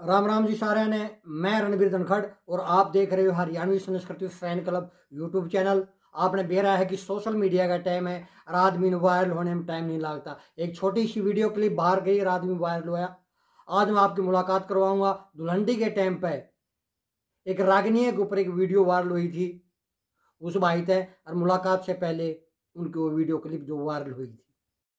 राम राम जी सारे ने। मैं रणबीर धनखड़ और आप देख रहे हो हरियाणवी संस्कृति फैन क्लब यूट्यूब चैनल। आपने बेरा है कि सोशल मीडिया का टाइम है और आदमी वायरल होने में टाइम नहीं लगता। एक छोटी सी वीडियो क्लिप बाहर गई और आदमी वायरल हुआ। आज मैं आपकी मुलाकात करवाऊंगा दुल्हनडी के टाइम पे एक रागिनी के ऊपर एक वीडियो वायरल हुई थी उस भाई थे, और मुलाकात से पहले उनकी वो वीडियो क्लिप जो वायरल हुई थी।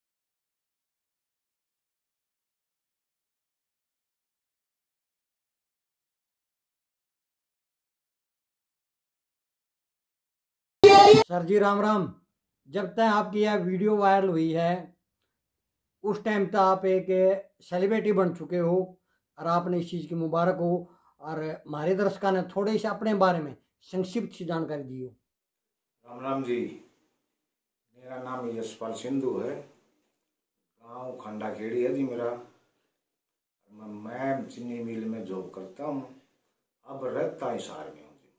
सर जी राम राम। जब तक आपकी यह वीडियो वायरल हुई है उस टाइम तक आप एक सेलिब्रिटी बन चुके हो और आपने इस चीज़ की मुबारक हो। और हमारे दर्शकों ने थोड़े से अपने बारे में संक्षिप्त सी जानकारी दी हो। राम राम जी, मेरा नाम यशपाल सिंधु है। गाँव खंडाखेड़ी है जी मेरा। मैं चीनी मिल में जॉब करता हूँ। अब रहता हिसार में हूँ जी।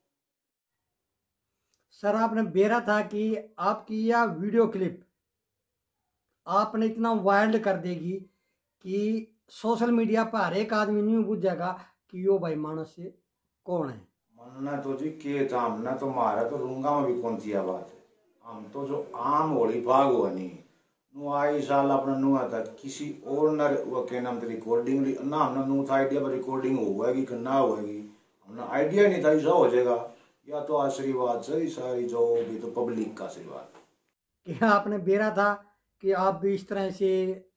सर आपने बेरा था कि आपकी यह वीडियो क्लिप आपने इतना वायरल कर देगी कि सोशल मीडिया पर हर एक आदमी नहीं पूछेगा कि यो भाई मानस से कौन है। मनना तो जी के था, हमने तो मारा तो रूंगा में भी कौन सी बात है। हम तो जो आम होली भाग हुआ नहीं नु आई साल अपना नु आता किसी और न वो के नाम रिकॉर्डिंग ना हमने नु था आइडिया पर रिकॉर्डिंग होगी कि ना होगी हमने आइडिया नहीं था। ऐसा हो जाएगा या तो आशीर्वाद से सारी जो भी तो पब्लिक का आशीर्वाद। कि आपने बेरा था कि आप भी इस तरह से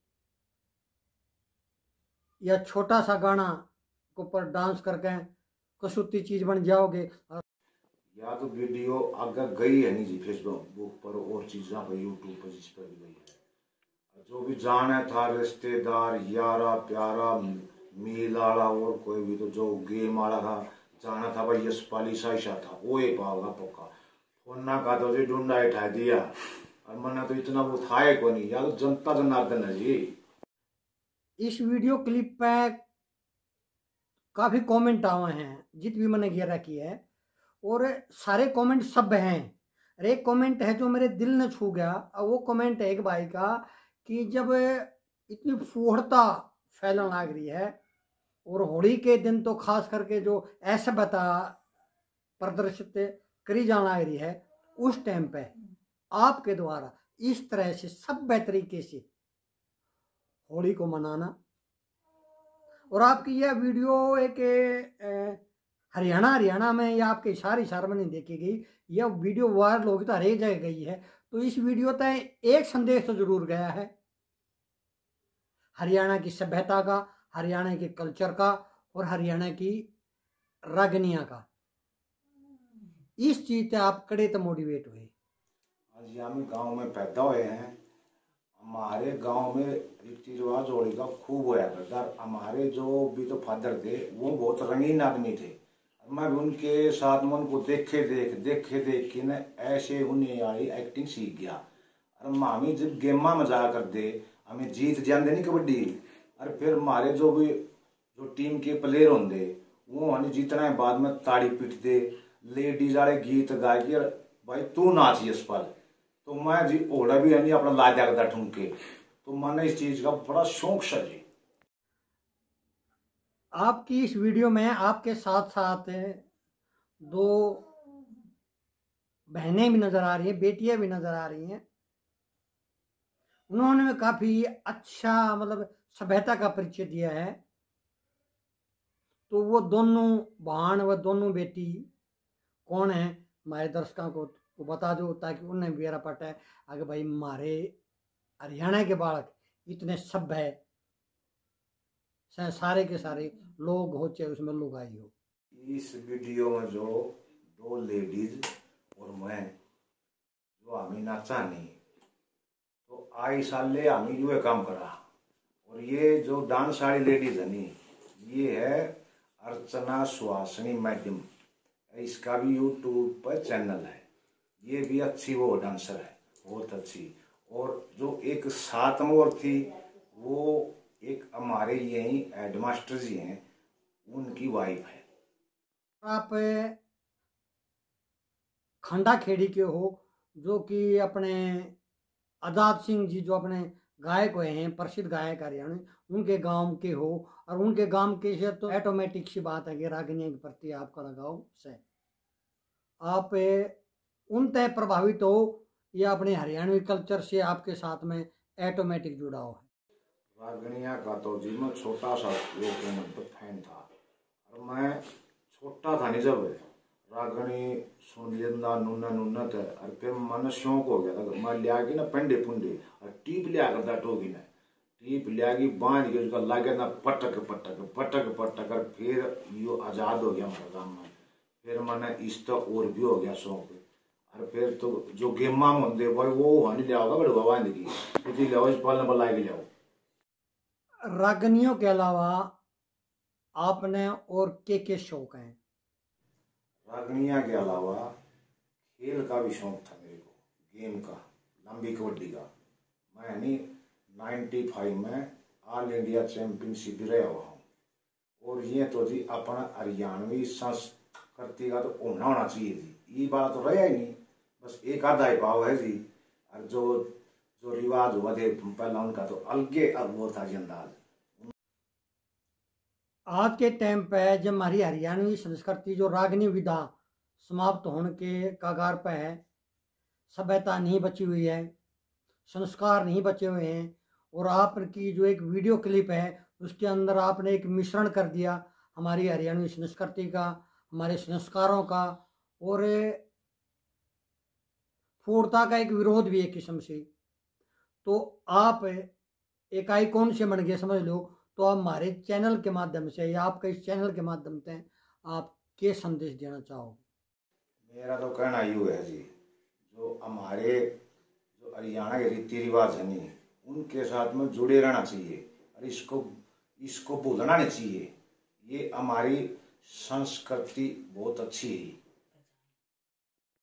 या छोटा सा गाना के ऊपर डांस करके कसूती चीज बन जाओगे। या तो वीडियो आगे गई है नहीं जी फेसबुक पर और चीज़ा पर यूट्यूब पर जिस पर भी गई है। जो भी जाने था रिश्तेदार यारा प्यारा मील आला और कोई भी तो जो गेम आला था जाना था भाई यशपाली साइशा था वो एक पागा पक्का फोना का तो जी ढूंढा उठा दिया और मैंने तो इतना वो था ही को नहीं। या तो जनता जनार्दन है जी। इस वीडियो क्लिप पे काफी कमेंट आए हैं जित भी मैंने घेरा किया है और सारे कमेंट सब हैं। और एक कमेंट है जो मेरे दिल ने छू गया और वो कमेंट है एक भाई का कि जब इतनी फूहड़ता फैलन लग रही है और होली के दिन तो खास करके जो असभ्यता प्रदर्शित करी जाने लग रही है उस टाइम पे आपके द्वारा इस तरह से सभ्य तरीके से होली को मनाना और आपकी यह वीडियो एक हरियाणा में या आपके इशारे में नहीं देखी गई। यह वीडियो वायरल होगी तो हर एक जगह गई है। तो इस वीडियो तक एक संदेश तो जरूर गया है हरियाणा की सभ्यता का, हरियाणा के कल्चर का और हरियाणा की रागनिया का। इस चीज से आप कड़े तो मोटिवेट हुए। आज हम गांव में पैदा हुए हैं। हमारे गांव में रीति रिवाज होली का खूब होया करता। हमारे जो भी तो फादर थे वो बहुत रंगीन आदमी थे। मैं भी उनके साथ में उनको देखे देख के न ऐसे उन्हें आई एक्टिंग सीख गया। और मामी जब गेमा में जा कर दे हमें जीत जान देनी कबड्डी। और फिर हमारे जो भी जो टीम के प्लेयर होंगे वो हमें जीतना है बाद में ताड़ी पीट दे लेडीज वाले गीत गा के भाई तू नाच यशपाल। तो मैं जी ओढ़ा भी नहीं अपना लाजा करता ठुमके। तो मैंने इस चीज का बड़ा शौक सा जी। आपकी इस वीडियो में आपके साथ साथ दो बहनें भी नजर आ रही हैं, बेटियां भी नजर आ रही हैं। उन्होंने काफी अच्छा मतलब सभ्यता का परिचय दिया है। तो वो दोनों बहन व दोनों बेटी कौन है हमारे दर्शकों को बता दो ताकि उन्हें भी बेरा पता है अगर भाई हमारे हरियाणा के बालक इतने सभ्य है, सारे के सारे लोग हो चाहे उसमें लोग आई हो। इस वीडियो में जो दो लेडीज और मैं जो हमें नाचा नहीं तो आई साल ले हमें ये काम करा। और ये जो डांस वाली लेडीज है नी ये है अर्चना सुहासिनी मैडम। इसका भी यूट्यूब पर चैनल है। ये भी अच्छी वो डांसर है बहुत अच्छी। और जो एक साथ में और थी वो एक हमारे यही हेडमास्टर जी हैं उनकी वाइफ है। आप खंडाखेड़ी के हो जो कि अपने आजाद सिंह जी जो अपने गायक हुए हैं, प्रसिद्ध गायक हरियाणा, उनके गांव के हो और उनके गांव के से तो ऑटोमेटिक सी बात है कि रागनियों के प्रति आपका लगाव से आप उन तय प्रभावित हो या अपने हरियाणवी कल्चर से आपके साथ में ऑटोमेटिक जुड़ाव है। रागनिया का तो जी मैं छोटा सा फैन था, और मैं छोटा था नहीं जब रागनी सुन लेना नूना नूना थे, और फिर मन शौक हो गया था। मैं लिया ना पेंडे पुंडे और टीप लिया करता टोगी ने, टीप लिया बांध के उसका लागे ना पटक पटक पटक पटक, और फिर यो आजाद हो गया हमारे गाँव में। फिर मैंने इस तो और भी हो गया शौक, और फिर तो जो गेमा होंगे भाई वो नहीं लिया होगा बड़े बांध की इसी लिया इस पालने पर लाए लिया। रागनियों के अलावा आपने और के शौक हैं? रागनिया के अलावा खेल का भी शौक था मेरे को, गेम का, लंबी कबड्डी का। मैं नहीं 95 में ऑल इंडिया चैंपियनशिप भी रहा हुआ हूँ। और ये तो जी अपना हरियाणवी संस्कृति का तो होना होना चाहिए जी, ये बात तो रहा ही नहीं, बस एक आधा ही भाव है जी। और जो जो रिवाज हुआ थे पहला उनका तो अलगे अब वो था जी अंदाज। आज के टाइम पे जब हमारी हरियाणवी संस्कृति जो रागनी विधा समाप्त होने के कगार पे है, सभ्यता नहीं बची हुई है, संस्कार नहीं बचे हुए हैं, और आपकी जो एक वीडियो क्लिप है उसके अंदर आपने एक मिश्रण कर दिया हमारी हरियाणवी संस्कृति का, हमारे संस्कारों का, और फूर्ता का एक विरोध भी एक किस्म से। तो आप एक आइकॉन से बन गए समझ लो। तो आप हमारे चैनल के माध्यम से या आपके इस चैनल के माध्यम से आप क्या संदेश देना चाहोगे? मेरा तो कहना यूँ है जी, जो हमारे जो हरियाणा के रीति रिवाज है नहीं, उनके साथ में जुड़े रहना चाहिए, और इसको भूलना नहीं चाहिए। ये हमारी संस्कृति बहुत अच्छी है।